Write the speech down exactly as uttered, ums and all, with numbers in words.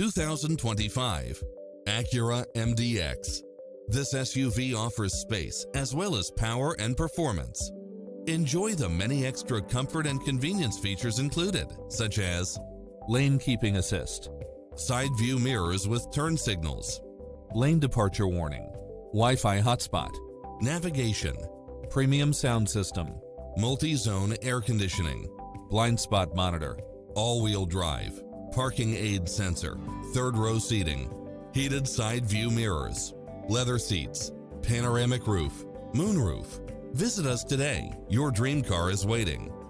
two thousand twenty-five Acura M D X. This S U V offers space as well as power and performance. Enjoy the many extra comfort and convenience features included, such as lane keeping assist, side view mirrors with turn signals, lane departure warning, Wi-Fi hotspot, navigation, premium sound system, multi-zone air conditioning, blind spot monitor, all-wheel drive, parking aid sensor, third row seating, heated side view mirrors, leather seats, panoramic roof, moonroof. Visit us today. Your dream car is waiting.